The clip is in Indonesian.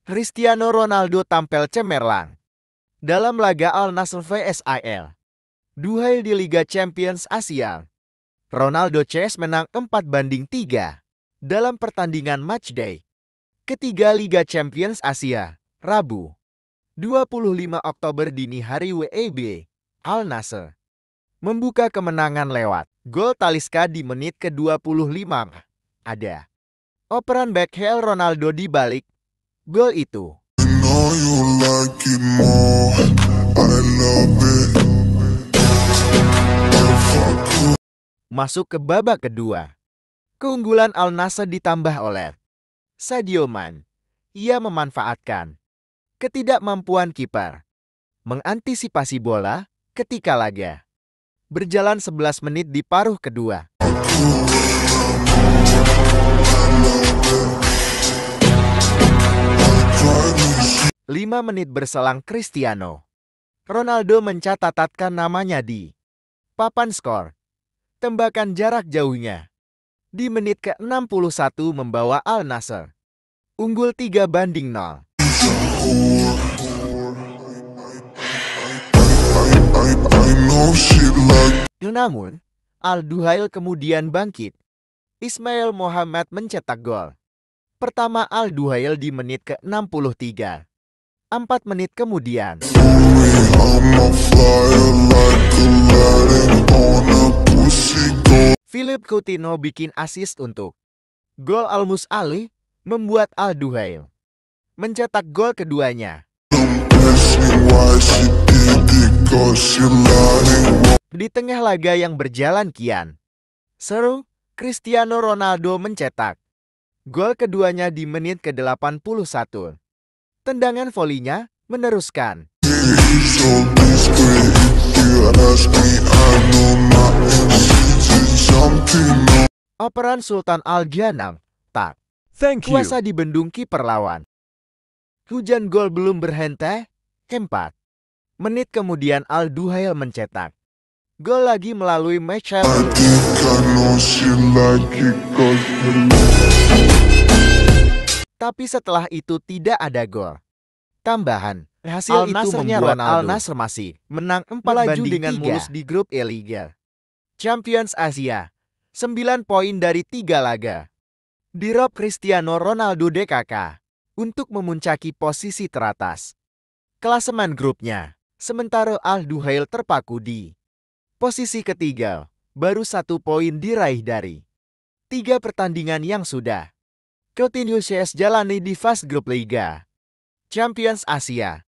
Cristiano Ronaldo tampil cemerlang dalam laga Al Nassr vs Al Duhail di Liga Champions Asia. Ronaldo CS menang 4-3 dalam pertandingan matchday ketiga Liga Champions Asia, Rabu, 25 Oktober dini hari WIB. Al Nassr membuka kemenangan lewat gol Talisca di menit ke-25. Ada operan backheel Ronaldo di balik gol itu. Masuk ke babak kedua. Keunggulan Al Nassr ditambah oleh Sadio Mane. Ia memanfaatkan ketidakmampuan kiper mengantisipasi bola ketika laga berjalan 11 menit di paruh kedua. Lima menit berselang Cristiano Ronaldo mencatatkan namanya di papan skor. Tembakan jarak jauhnya di menit ke-61 membawa Al Nassr unggul 3-0. Namun, Al Duhail kemudian bangkit. Ismail Mohammed mencetak gol pertama Al Duhail di menit ke-63. 4 menit kemudian, Philippe Coutinho bikin assist untuk gol Al Mus'ali, membuat Al Duhail mencetak gol keduanya. Di tengah laga yang berjalan kian seru, Cristiano Ronaldo mencetak gol keduanya di menit ke-81. Tendangan volinya meneruskan. Operan Sultan Al-Ghanam tak kuasa dibendung kiper lawan. Hujan gol belum berhenti. 4 menit kemudian Al Duhail mencetak gol lagi melalui Michael. Tapi setelah itu tidak ada gol tambahan. Hasil itu membuat Al Nassr masih menang 4-3 dengan mulus di grup E Liga Champions Asia. 9 poin dari 3 laga. Dirob Cristiano Ronaldo DKK untuk memuncaki posisi teratas klasemen grupnya. Sementara Al Duhail terpaku di posisi ketiga. Baru 1 poin diraih dari 3 pertandingan yang sudah Coutinho CS jalani di fase grup Liga Champions Asia.